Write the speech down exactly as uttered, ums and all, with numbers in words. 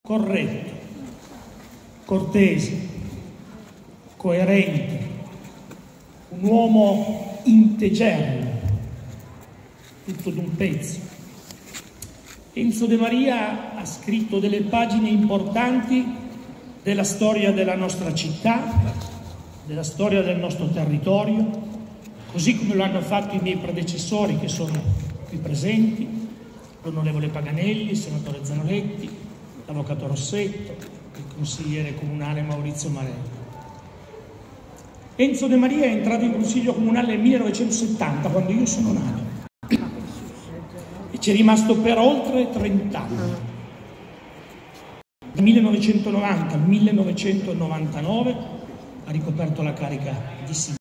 corretto, cortese, coerente, un uomo integerrimo, tutto d'un pezzo. Enzo De Maria ha scritto delle pagine importanti della storia della nostra città, della storia del nostro territorio, così come lo hanno fatto i miei predecessori che sono qui presenti, l'onorevole Paganelli, il senatore Zanoletti, l'avvocato Rossetto, il consigliere comunale Maurizio Marelli. Enzo De Maria è entrato in consiglio comunale nel millenovecentosettanta, quando io sono nato, e ci è rimasto per oltre trent'anni. Dal millenovecentonovanta al millenovecentonovantanove ha ricoperto la carica di sindaco.